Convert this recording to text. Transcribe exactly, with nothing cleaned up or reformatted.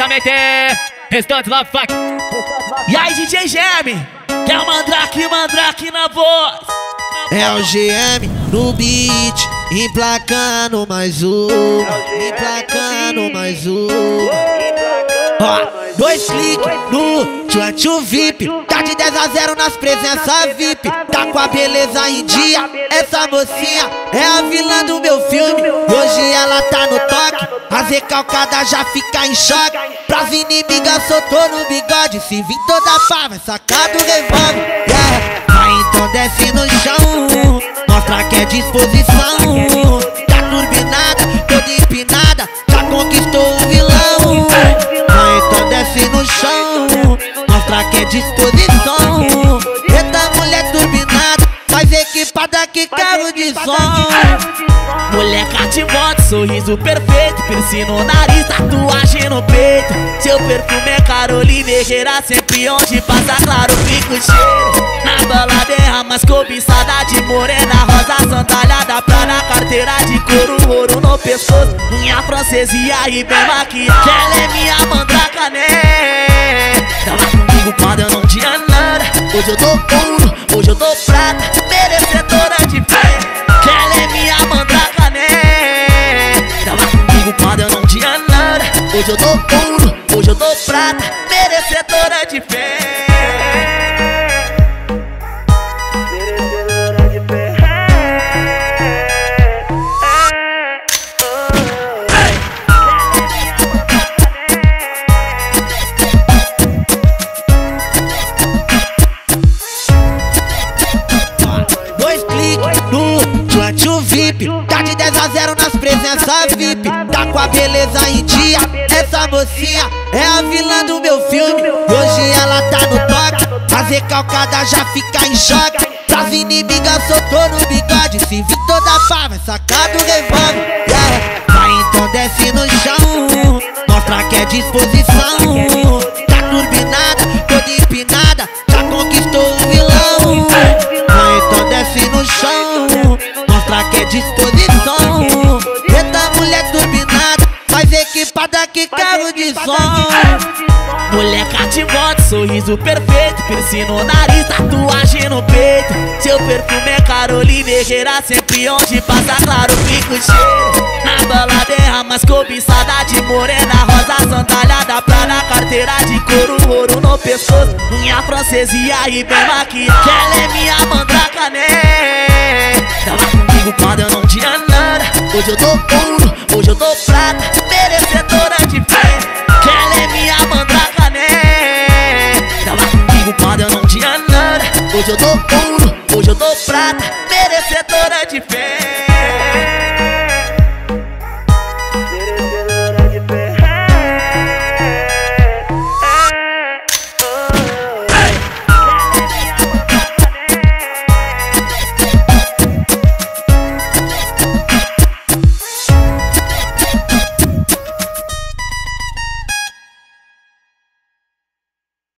diretamente Restante Love Fuck. E aí, D J Germe, que é o Mandrake, Mandrake na voz. É o G M no beat, emplacando mais uma, emplacando mais uma. Ó, dois cliques no Tchutchu V I P, tá de dez a zero nas presenças V I P. Tá com a beleza em dia, essa mocinha é a vilã do meu filme. Hoje ela tá no toque, as recalcadas já fica em choque. Pras inimigas soltou no bigode, se vir toda pá vai sacar do revólver. Yeah. Vai então desce no chão, mostra que é disposição. Tá turbinada, toda empinada, já conquistou o vilão. Vai então desce no chão, mostra que é disposição. Eita mulher turbinada, mais equipada que carro de som. Moleca de moto, sorriso perfeito, piercing no nariz, tatuagem no peito. Seu perfume é Carolina Herrera, sempre onde passa claro fica o cheiro. Na balada é a mais cobiçada de morena rosa, sandália pra na carteira de couro, ouro no pescoço, unha francesa e aí bem maquiada. Que ela é minha mandraca, né? Tava comigo quando eu não tinha nada. Hoje eu tô ouro, hoje eu tô prata, merecedora de fé. Que ela é minha mandraca, né? Tava comigo quando eu não tinha nada. Hoje eu tô ouro, hoje eu tô prata, merecedora de fé. Merecedora de fé. Dois cliques no Tchutchu V I P, tá de dez a zero nas presenças V I P. Tá com a beleza em dia, essa mocinha é a vilã do meu filme. Hoje ela tá no toque, as recalcadas já fica em choque. Pras inimigas soltou no bigode, se vir toda pá vai sacar do revólver. Yeah. Vai então desce no chão, mostra que é disposição. Tá turbinada, toda empinada, já conquistou o vilão. Vai então desce no chão, mostra que é disposição. Eita mulher turbinada, mais equipada que carro de som. Moleca de moto, sorriso perfeito, piercing no nariz, tatuagem no peito. Seu perfume é Carolina Herrera, sempre onde passa claro fica o cheiro. Na balada é a mais cobiçada de morena rosa, sandália pra na carteira de couro, ouro no pescoço, unha francesa e aí bem maquiada. Que ela é minha mandraca, né? Tava comigo quando eu não tinha nada. Hoje eu tô ouro, hoje eu tô prata, merecedora de fé. Que ela é minha mandraca, né? Tava comigo quando eu não tinha nada. Hoje eu tô ouro, hoje eu tô prata, merecedora de fé.